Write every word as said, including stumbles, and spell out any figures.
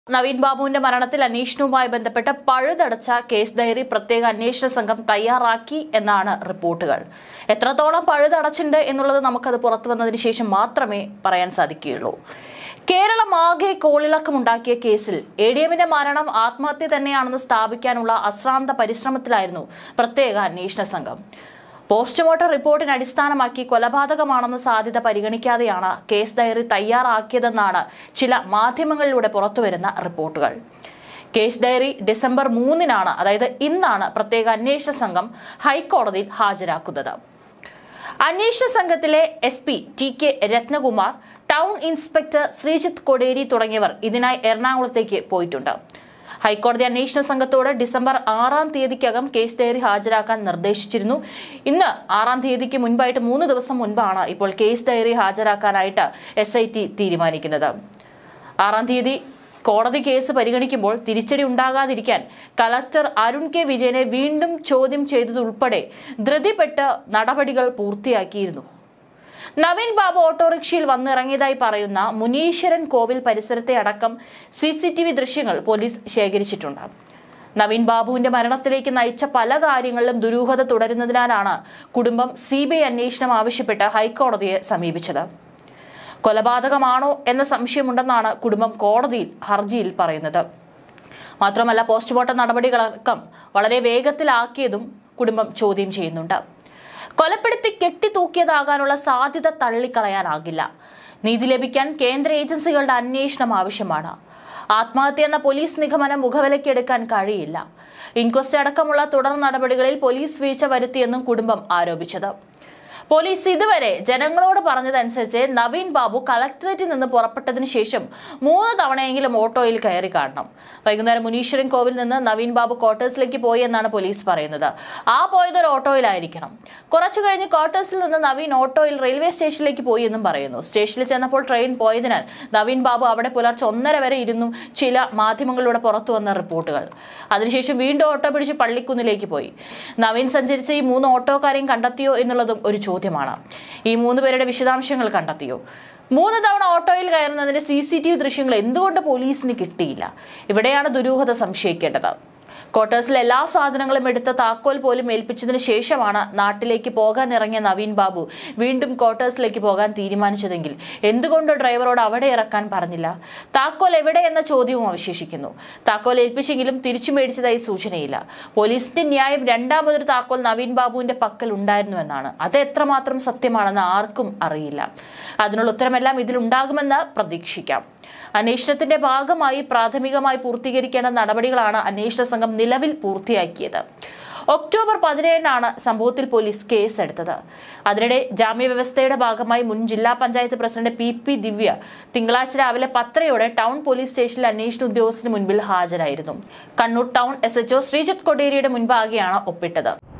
നവീൻ ബാബുവിന്റെ മരണത്തിൽ അന്വേഷണവുമായി ബന്ധപ്പെട്ട് പഴുതടച്ച കേസ് ഡയറി പ്രത്യേക അന്വേഷണ സംഘം തയ്യാറാക്കി എന്നാണ് റിപ്പോർട്ടുകൾ. എത്രത്തോളം പഴുതടച്ചിട്ടുണ്ട് എന്നുള്ളത് നമുക്കത് പുറത്തു വന്നതിന് ശേഷം മാത്രമേ പറയാൻ സാധിക്കുകയുള്ളൂ. കേരളമാകെ കോളിളക്കമുണ്ടാക്കിയ കേസിൽ എ ഡി എമ്മിന്റെ മരണം ആത്മഹത്യ തന്നെയാണെന്ന് സ്ഥാപിക്കാനുള്ള അശ്രാന്ത പരിശ്രമത്തിലായിരുന്നു പ്രത്യേക അന്വേഷണ സംഘം. പോസ്റ്റ്മോർട്ടം റിപ്പോർട്ടിനെ അടിസ്ഥാനമാക്കി കൊലപാതകമാണെന്ന സാധ്യത പരിഗണിക്കാതെയാണ് കേസ് ഡയറി തയ്യാറാക്കിയതെന്നാണ് ചില മാധ്യമങ്ങളിലൂടെ പുറത്തുവരുന്ന റിപ്പോർട്ടുകൾ. കേസ് ഡയറി ഡിസംബർ മൂന്നിനാണ്, അതായത് ഇന്നാണ് പ്രത്യേക അന്വേഷണ സംഘം ഹൈക്കോടതിയിൽ ഹാജരാക്കുന്നത്. അന്വേഷണ സംഘത്തിലെ S P T K Ratnakumar, town inspector Sreejith Koderi തുടങ്ങിയവർ ഇതിനായി എറണാകുളത്തേക്ക് പോയിട്ടുണ്ട്. ഹൈക്കോടതി അന്വേഷണ സംഘത്തോട് ഡിസംബർ ആറാം തീയതിക്കകം കേസ് ഡയറി ഹാജരാക്കാൻ നിർദ്ദേശിച്ചിരുന്നു. ഇന്ന് ആറാം തീയതിക്ക് മുൻപായിട്ട് മൂന്ന് ദിവസം മുൻപാണ് ഇപ്പോൾ കേസ് ഡയറി ഹാജരാക്കാനായിട്ട് എസ് ഐ ടി തീരുമാനിക്കുന്നത്. ആറാം തീയതി കോടതി കേസ് പരിഗണിക്കുമ്പോൾ തിരിച്ചടി ഉണ്ടാകാതിരിക്കാൻ കളക്ടർ അരുൺ കെ വിജയനെ വീണ്ടും ചോദ്യം ചെയ്തതുൾപ്പെടെ ധൃതിപ്പെട്ട് നടപടികൾ പൂർത്തിയാക്കിയിരുന്നു. നവീൻ ബാബു ഓട്ടോറിക്ഷയിൽ വന്നിറങ്ങിയതായി പറയുന്ന മുനീശ്വരൻ കോവിൽ പരിസരത്തെ അടക്കം സി സി ടി വി ദൃശ്യങ്ങൾ പോലീസ് ശേഖരിച്ചിട്ടുണ്ട്. നവീൻ ബാബുവിന്റെ മരണത്തിലേക്ക് നയിച്ച പല കാര്യങ്ങളിലും ദുരൂഹത തുടരുന്നതിനാലാണ് കുടുംബം സി ബി ഐ അന്വേഷണം ആവശ്യപ്പെട്ട് ഹൈക്കോടതിയെ സമീപിച്ചത്. കൊലപാതകമാണോ എന്ന സംശയമുണ്ടെന്നാണ് കുടുംബം കോടതിയിൽ ഹർജിയിൽ പറയുന്നത്. മാത്രമല്ല, പോസ്റ്റ്മോർട്ടം നടപടികളടക്കം വളരെ വേഗത്തിലാക്കിയതും കുടുംബം ചോദ്യം ചെയ്യുന്നുണ്ട്. കൊലപ്പെടുത്തി കെട്ടിത്തൂക്കിയതാകാനുള്ള സാധ്യത തള്ളിക്കളയാനാകില്ല. നീതി ലഭിക്കാൻ കേന്ദ്ര ഏജൻസികളുടെ അന്വേഷണം ആവശ്യമാണ്. ആത്മഹത്യ എന്ന പോലീസ് നിഗമനം മുഖവിലക്കെടുക്കാൻ കഴിയില്ല. ഇൻക്വസ്റ്റ് അടക്കമുള്ള തുടർ നടപടികളിൽ പോലീസ് വീഴ്ച വരുത്തിയെന്നും കുടുംബം ആരോപിച്ചത്. പോലീസ് ഇതുവരെ ജനങ്ങളോട് പറഞ്ഞതനുസരിച്ച് നവീൻ ബാബു കളക്ടറേറ്റിൽ നിന്ന് പുറപ്പെട്ടതിന് ശേഷം മൂന്ന് തവണയെങ്കിലും ഓട്ടോയിൽ കയറി കാണണം. വൈകുന്നേരം മുനീശ്വരൻ കോവിൽ നിന്ന് നവീൻ ബാബു ക്വാർട്ടേഴ്സിലേക്ക് പോയി എന്നാണ് പോലീസ് പറയുന്നത്. ആ പോയത് ഒരു ഓട്ടോയിലായിരിക്കണം. കുറച്ചു കഴിഞ്ഞ് ക്വാർട്ടേഴ്സിൽ നിന്ന് നവീൻ ഓട്ടോയിൽ റെയിൽവേ സ്റ്റേഷനിലേക്ക് പോയി എന്നും പറയുന്നു. സ്റ്റേഷനിൽ ചെന്നപ്പോൾ ട്രെയിൻ പോയതിനാൽ നവീൻ ബാബു അവിടെ പുലർച്ചെ ഒന്നര വരെ ഇരുന്നു ചില മാധ്യമങ്ങളിലൂടെ പുറത്തു വന്ന റിപ്പോർട്ടുകൾ. അതിനുശേഷം വീണ്ടും ഓട്ടോ പിടിച്ച് പള്ളിക്കുന്നിലേക്ക് പോയി. നവീൻ സഞ്ചരിച്ച ഈ മൂന്ന് ഓട്ടോക്കാരെയും കണ്ടെത്തിയോ എന്നുള്ളതും ഒരു ചോദ്യമാണ്. ഈ മൂന്ന് പേരുടെ വിശദാംശങ്ങൾ കണ്ടെത്തിയോ? മൂന്ന് തവണ ഓട്ടോയിൽ കയറുന്നതിന്റെ സി സി ടി വി ദൃശ്യങ്ങൾ എന്തുകൊണ്ട് പോലീസിന് കിട്ടിയില്ല? ഇവിടെയാണ് ദുരൂഹത സംശയിക്കേണ്ടത്. ക്വാർട്ടേഴ്സിലെ എല്ലാ സാധനങ്ങളും എടുത്ത താക്കോൽ പോലും ഏൽപ്പിച്ചതിന് ശേഷമാണ് നാട്ടിലേക്ക് പോകാൻ ഇറങ്ങിയ നവീൻ ബാബു വീണ്ടും ക്വാർട്ടേഴ്സിലേക്ക് പോകാൻ തീരുമാനിച്ചതെങ്കിൽ എന്തുകൊണ്ട് ഡ്രൈവറോട് അവിടെ ഇറക്കാൻ പറഞ്ഞില്ല? താക്കോൽ എവിടെ എന്ന ചോദ്യവും അവശേഷിക്കുന്നു. താക്കോൽ ഏൽപ്പിച്ചെങ്കിലും തിരിച്ചു മേടിച്ചതായി സൂചനയില്ല. പോലീസിന്റെ ന്യായം രണ്ടാമതൊരു താക്കോൽ നവീൻ ബാബുവിന്റെ പക്കൽ ഉണ്ടായിരുന്നുവെന്നാണ്. അത് എത്രമാത്രം സത്യമാണെന്ന് ആർക്കും അറിയില്ല. അതിനുള്ള ഉത്തരമെല്ലാം ഇതിലുണ്ടാകുമെന്ന് പ്രതീക്ഷിക്കാം. അന്വേഷണത്തിന്റെ ഭാഗമായി പ്രാഥമികമായി പൂർത്തീകരിക്കേണ്ട നടപടികളാണ് അന്വേഷണ സംഘം നിലവിൽ പൂർത്തിയാക്കിയത്. ഒക്ടോബർ പതിനേഴിനാണ് സംഭവത്തിൽ പോലീസ് കേസെടുത്തത്. അതിനിടെ ജാമ്യവ്യവസ്ഥയുടെ ഭാഗമായി മുൻ ജില്ലാ panchayat president P P Divya തിങ്കളാഴ്ച രാവിലെ പത്തരയോടെ ടൗൺ പോലീസ് സ്റ്റേഷനിൽ അന്വേഷണ ഉദ്യോഗസ്ഥന് മുൻപിൽ ഹാജരായിരുന്നു. Kannur town S H O Sreejith കൊടേരിയുടെ മുൻപാകെയാണ് ഒപ്പിട്ടത്.